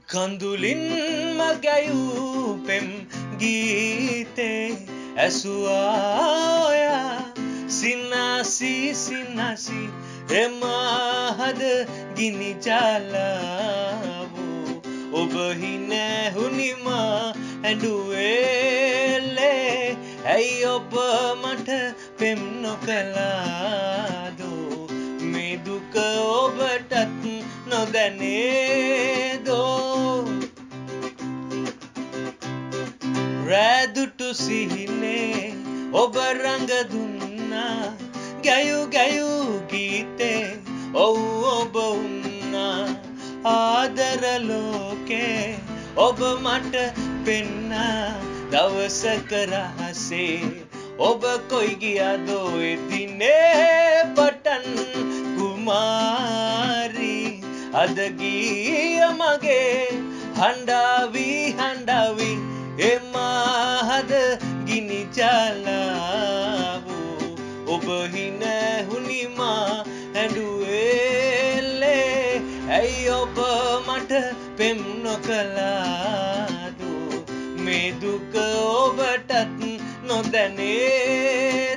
කඳුලින් මගයූ පෙම් ගීතේ ඇසුවායා සිනාසි සිනාසි එමහද ගිනි ජාලාවෝ ඔබ හිනැහුනිම ඇඬුවේලේ ඇයි ඔබ මට පෙම් නොකලාදෝ මේ දුක ඔබටත් නොදැනේදෝ රැදුටු සිහිනේ ඔබ රඟ දුන්නා ගැයු ගැයු ගීතේ ඔව් ඔබ වුණා ආදර ලෝකේ ඔබ මට පෙන්නා දවසක රහසේ ඔබ කොයි ගියදෝ එදිනේ පටන් කුමාරි අද ගිය මගේ හඬාවි හඬාවි එමහද ගිනි ජාලාවෝ ඔබ හිනැහුනිම ඇඬුවේලේ ඇයි ඔබ මට පෙම් නොකලාදෝ මේ දුක ඔබටත් නොදැනේ